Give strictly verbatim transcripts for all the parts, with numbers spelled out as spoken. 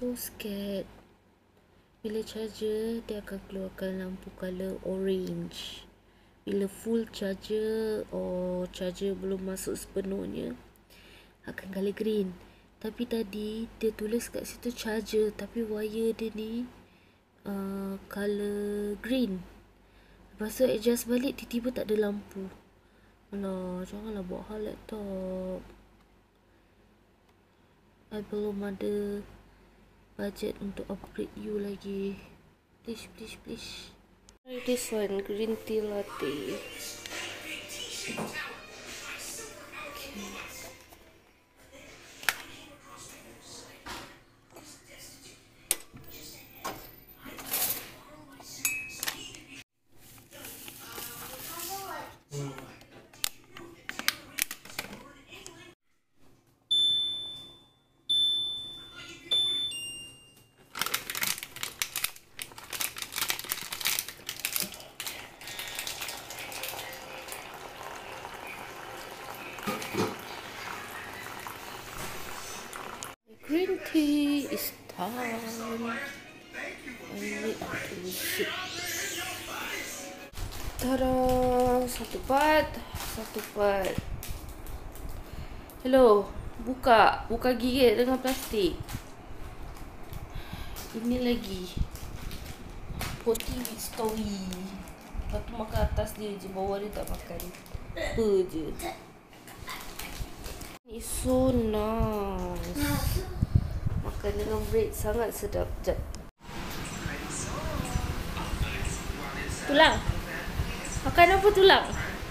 so scared. Bila charger, dia akan keluarkan lampu color orange. Bila full charger or charger belum masuk sepenuhnya, akan color green. Tapi tadi dia tulis kat situ charger, tapi wire dia ni uh, color green. Lepas tu adjust balik, tiba-tiba tak ada lampu. Alah, janganlah buat hal laptop. I belum ada budget untuk upgrade you lagi. Please, please, please. Try this one, green tea latte. Green tea is time. I need to sip. Tada! Satu part, satu part. Hello, buka, buka gigit dengan plastik. Ini lagi. Poti with story. Lepas tu makan atas dia je, bawah dia tak makan. Apa je. It's so nice. Makan dengan bread sangat sedap. Sekejap. Tulang. Makan apa tulang?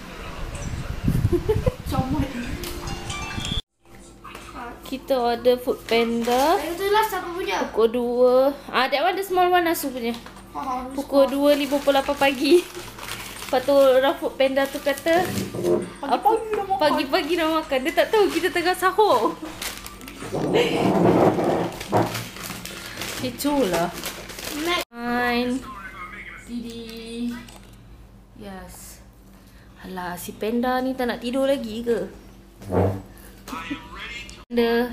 Kita order Food Panda. Itu last siapa punya? Pukul dua. Ah, that one the small one Asu punya. Pukul dua lima puluh lapan pagi. Lepas tu orang Food Panda tu kata pagi-pagi dah makan. Dia tak tahu kita tengah sahur. Kecoh lah. Fine. Didi. Yes. Alah, si panda ni tak nak tidur lagi ke? Panda.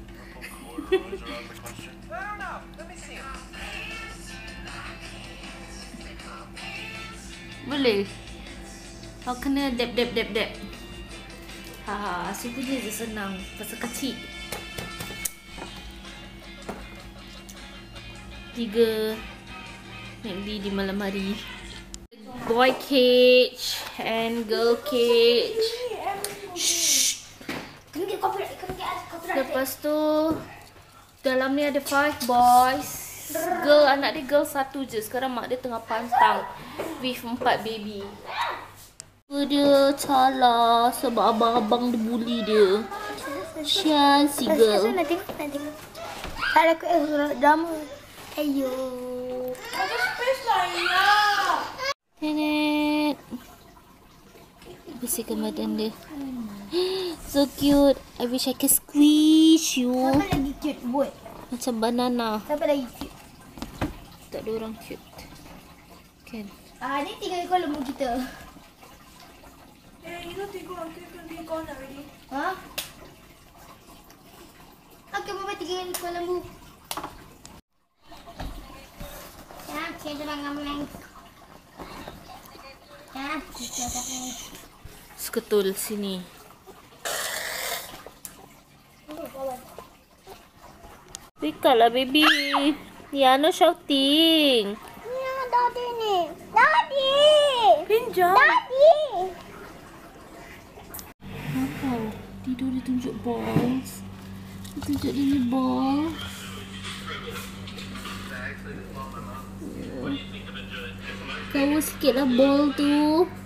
Boleh. Kau kena dap dap dap dap. Ha, Asu punya je senang. Pasal kecil. Tiga McD di malam hari. Boy cage and girl cage. Shh. Lepas tu dalam ni ada five boys. Girl, anak dia girl satu je. Sekarang mak dia tengah pantang with empat baby. Dia salah sebab abang-abang dia bully dia. Shan si girl. Nak tengok, nak tengok. Tak ada ke eh, drama. Ayo. Ada space lah, ya. Nenek. Bersihkan badan dia. So cute. I wish I can squeeze you. Siapa lagi cute buat? Macam banana. Siapa lagi cute? Tak ada orang cute. Kan? Ah, ni tinggal ikut lembu kita. Eh, you know tiga orang kita kena be gone already. Ha? Okey, Bapa tinggal ikut lembu. Ya, kita dah ngambil. Ya, kita dah ngambil. Seketul sini. Wake lah baby. Ya, no shouting. Ya, Daddy ni. Daddy. Pinjam. Daddy. Apa? Tidur dia tunjuk balls. Dia tunjuk dia ni ball. Kau sikit lah ball tu.